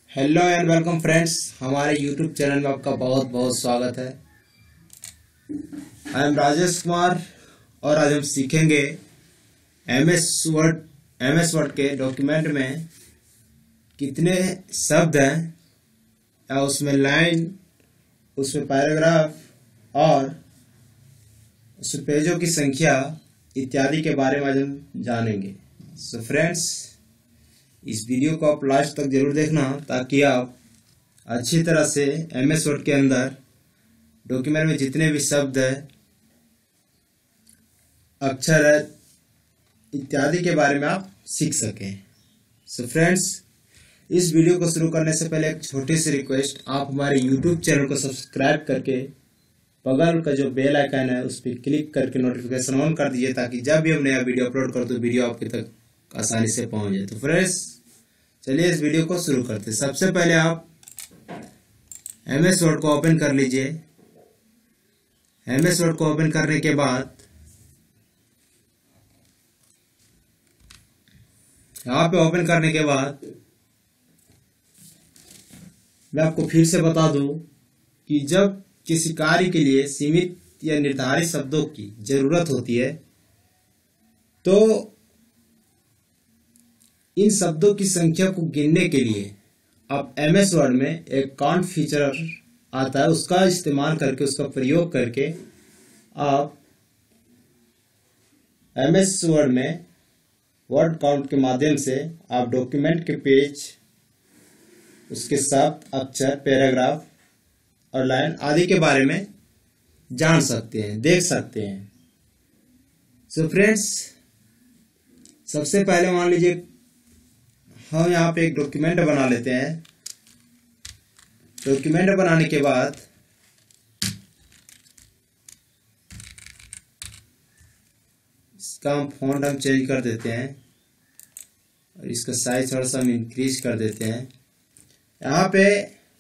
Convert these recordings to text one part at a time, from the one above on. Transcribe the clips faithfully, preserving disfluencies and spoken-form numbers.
Hello and welcome friends, हमारे YouTube channel में आपका बहुत बहुत स्वागत है। आई एम राजेश कुमार और आज हम सीखेंगे M S word M S word के डॉक्यूमेंट में कितने शब्द हैं या उसमें लाइन, उसमें पैराग्राफ और उसमें पेजों की संख्या इत्यादि के बारे में आज हम जानेंगे। सो फ्रेंड्स, इस वीडियो को आप लास्ट तक जरूर देखना ताकि आप अच्छी तरह से एम एस वर्ड के अंदर डॉक्यूमेंट में जितने भी शब्द है, अक्षर है इत्यादि के बारे में आप सीख सकें। सो फ्रेंड्स, इस वीडियो को शुरू करने से पहले एक छोटी सी रिक्वेस्ट, आप हमारे यूट्यूब चैनल को सब्सक्राइब करके बगल का जो बेल आइकन है उस पर क्लिक करके नोटिफिकेशन ऑन कर दीजिए ताकि जब भी हम नया वीडियो अपलोड कर तो वीडियो आपके तक आसानी से पहुंच जाए। तो फ्रेंड्स, चलिए इस वीडियो को शुरू करते हैं। सबसे पहले आप एम एस वर्ड को ओपन कर लीजिए। एम एस वर्ड को ओपन करने के बाद यहां पे ओपन करने के बाद मैं आपको फिर से बता दूं कि जब किसी कार्य के लिए सीमित या निर्धारित शब्दों की जरूरत होती है तो इन शब्दों की संख्या को गिनने के लिए आप एम एस वर्ड में एक काउंट फीचर आता है, उसका इस्तेमाल करके, उसका प्रयोग करके आप एम एस वर्ड में वर्ड काउंट के माध्यम से आप डॉक्यूमेंट के पेज, उसके शब्द, अक्षर, पैराग्राफ और लाइन आदि के बारे में जान सकते हैं, देख सकते हैं। सो फ्रेंड्स, सबसे पहले मान लीजिए हम यहाँ पे एक डॉक्यूमेंट बना लेते हैं। डॉक्यूमेंट बनाने के बाद इसका हम फॉन्ट हम चेंज कर देते हैं और इसका साइज थोड़ा सा हम इंक्रीज कर देते हैं। यहाँ पे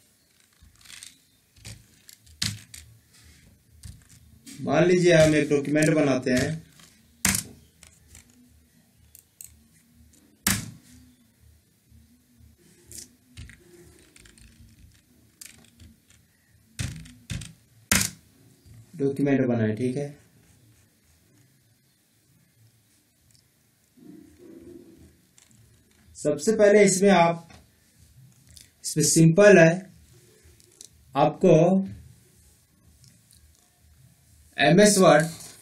मान लीजिए हम एक डॉक्यूमेंट बनाते हैं। डॉक्यूमेंट बनाए, ठीक है। सबसे पहले इसमें आप इसमें सिंपल है, आपको एम एस वर्ड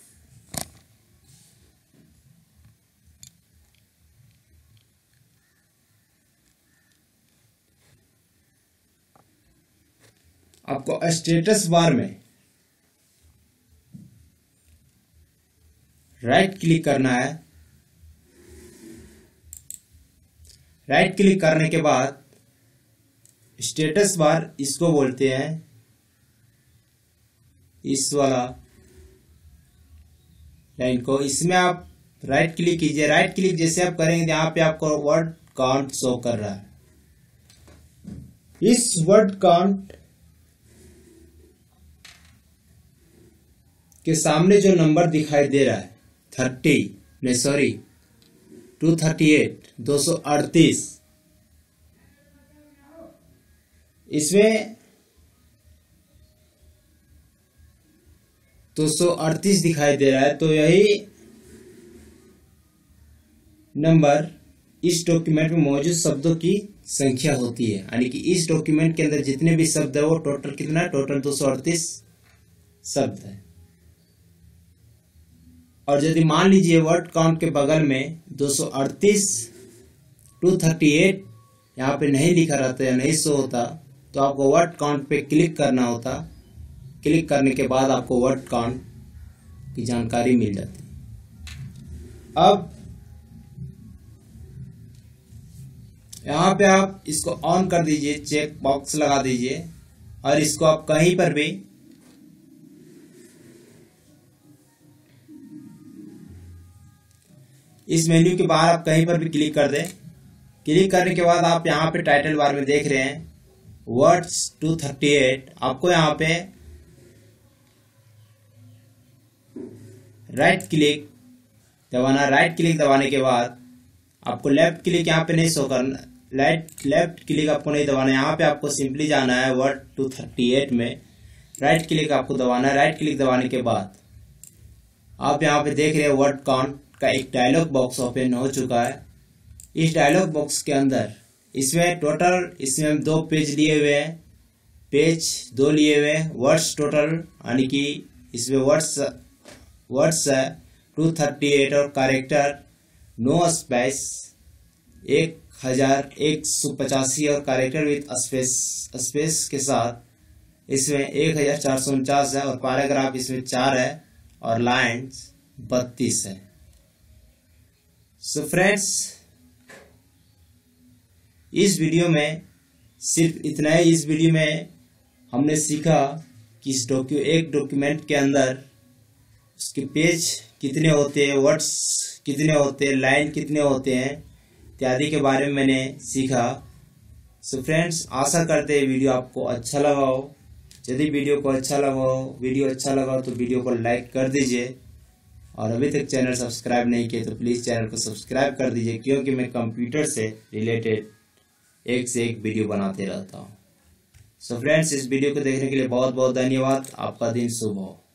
आपको स्टेटस बार में राइट क्लिक करना है। राइट क्लिक करने के बाद स्टेटस बार इसको बोलते हैं, इस वाला लाइन को, इसमें आप राइट क्लिक कीजिए। राइट क्लिक जैसे आप करेंगे यहाँ पे आपको वर्ड काउंट शो कर रहा है। इस वर्ड काउंट के सामने जो नंबर दिखाई दे रहा है थर्टी नहीं सॉरी टू थर्टी एट दो सौ अड़तीस, इसमें दो सौ अड़तीस दिखाई दे रहा है, तो यही नंबर इस डॉक्यूमेंट में मौजूद शब्दों की संख्या होती है। यानी कि इस डॉक्यूमेंट के अंदर जितने भी शब्द है वो टोटल कितना है? टोटल दो सौ अड़तीस शब्द है। और यदि मान लीजिए वर्ड काउंट के बगल में दो सौ अड़तीस टू थर्टी एट यहाँ पे नहीं लिखा रहता या नहीं शो होता तो आपको वर्ड काउंट पे क्लिक करना होता। क्लिक करने के बाद आपको वर्ड काउंट की जानकारी मिल जाती। अब यहाँ पे आप इसको ऑन कर दीजिए, चेक बॉक्स लगा दीजिए और इसको आप कहीं पर भी इस मेन्यू के बाहर आप कहीं पर भी क्लिक कर दें। क्लिक करने के बाद आप यहाँ पे टाइटल बार में देख रहे हैं वर्ड्स टू थर्टी एट। आपको यहाँ पे राइट क्लिक दबाना। राइट क्लिक दबाने के बाद आपको लेफ्ट क्लिक यहाँ पे नहीं शो करना, राइट लेफ्ट क्लिक आपको नहीं दबाना है, यहाँ पे आपको सिंपली जाना है वर्ड टू थर्टी एट में, राइट क्लिक आपको दबाना है। राइट क्लिक दबाने के बाद आप यहाँ पे देख रहे हैं वर्ड काउंट का एक डायलॉग बॉक्स ओपन हो चुका है। इस डायलॉग बॉक्स के अंदर इसमें टोटल इसमें हम दो पेज लिए हुए हैं, पेज दो लिए हुए हैं, वर्ड्स टोटल यानी कि इसमें वर्ड्स वर्ड्स है टू थर्टी एट और कैरेक्टर नो स्पेस एक हजार एक सौ पचासी और कैरेक्टर विथ स्पेस स्पेस के साथ इसमें एक हजार चार सौ उनचास है और पैराग्राफ इसमें चार है और लाइन्स बत्तीस है। सो फ्रेंड्स, इस वीडियो में सिर्फ इतना ही। इस वीडियो में हमने सीखा कि इस डॉक्यू एक डॉक्यूमेंट के अंदर उसके पेज कितने होते हैं, वर्ड्स कितने होते हैं, लाइन कितने होते हैं इत्यादि के बारे में मैंने सीखा। सो फ्रेंड्स, आशा करते हैं वीडियो आपको अच्छा लगा हो। यदि वीडियो को अच्छा लगा हो वीडियो अच्छा लगा हो तो वीडियो को लाइक कर दीजिए और अभी तक चैनल सब्सक्राइब नहीं किए तो प्लीज़ चैनल को सब्सक्राइब कर दीजिए, क्योंकि मैं कंप्यूटर से रिलेटेड एक से एक वीडियो बनाते रहता हूँ। सो फ्रेंड्स, इस वीडियो को देखने के लिए बहुत बहुत धन्यवाद। आपका दिन शुभ हो।